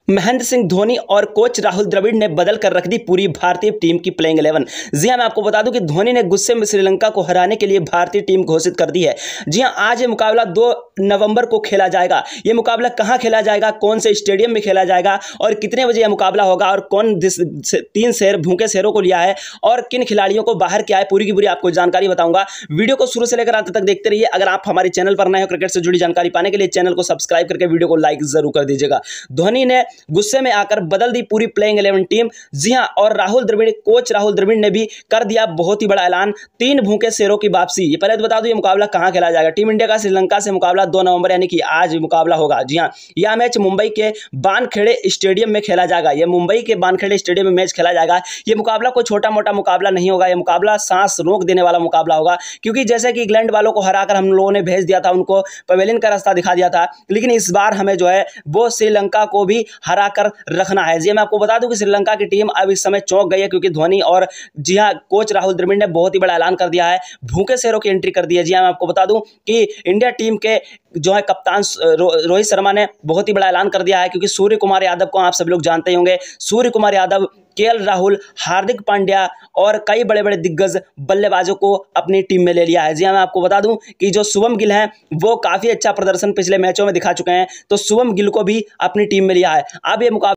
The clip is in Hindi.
महेंद्र सिंह धोनी और कोच राहुल द्रविड़ ने बदल कर रख दी पूरी भारतीय टीम की प्लेइंग 11। जी हां, मैं आपको बता दूं कि धोनी ने गुस्से में श्रीलंका को हराने के लिए भारतीय टीम घोषित कर दी है। जी हां, आज ये मुकाबला 2 नवंबर को खेला जाएगा। ये मुकाबला कहां खेला जाएगा, कौन से स्टेडियम में खेला जाएगा और कितने बजे यह मुकाबला होगा और कौन 3 शहर भूखे शहरों को लिया है और किन खिलाड़ियों को बाहर किया है, पूरी की पूरी आपको जानकारी बताऊंगा। वीडियो को शुरू से लेकर अंत तक देखते रहिए। अगर आप हमारे चैनल पर नए हो क्रिकेट से जुड़ी जानकारी पाने के लिए चैनल को सब्सक्राइब करके वीडियो को लाइक जरूर कर दीजिएगा। धोनी ने गुस्से में आकर बदल दी पूरी प्लेइंग 11 टीम। जी हां, और कोच राहुल द्रविड़ ने भी कर दिया बहुत ही बड़ा ऐलान, 3 भूखे शेरों की वापसी। ये पहले तो बता दूं ये मुकाबला कहां खेला जाएगा। टीम इंडिया का श्रीलंका से मुकाबला 2 नवंबर यानी कि आज मुकाबला होगा। जी हां, यह मैच मुंबई के वानखेड़े स्टेडियम में खेला जाएगा। यह मुंबई के वानखेड़े स्टेडियम में मैच खेला जाएगा। यह मुकाबला कोई छोटा मोटा मुकाबला नहीं होगा। यह मुकाबला सांस रोक देने वाला मुकाबला होगा, क्योंकि जैसे कि इंग्लैंड वालों को हराकर हम लोगों ने भेज दिया था, उनको पवेलियन का रास्ता दिखा दिया था, लेकिन इस बार हमें जो है वो श्रीलंका को भी हरा कर रखना है। जी मैं आपको बता दूं कि श्रीलंका की टीम अब इस समय चौंक गई है, क्योंकि धोनी और जी हां कोच राहुल द्रविड़ ने बहुत ही बड़ा ऐलान कर दिया है, भूखे शेरों की एंट्री कर दी है। जी हां, मैं आपको बता दूं कि इंडिया टीम के जो है कप्तान रोहित शर्मा ने बहुत ही बड़ा ऐलान कर दिया है, क्योंकि सूर्य कुमार यादव को आप सब लोग जानते ही होंगे। सूर्य कुमार यादव, केएल राहुल, हार्दिक पांड्या और कई बड़े बड़े दिग्गज बल्लेबाजों को अपनी टीम में ले लिया है। जी हां, मैं आपको बता दूं कि जो शुभम गिल हैं वो काफी अच्छा प्रदर्शन पिछले मैचों में दिखा चुके हैं, तो शुभम गिल को भी अपनी टीम में लिया है। अब ये मुकाबला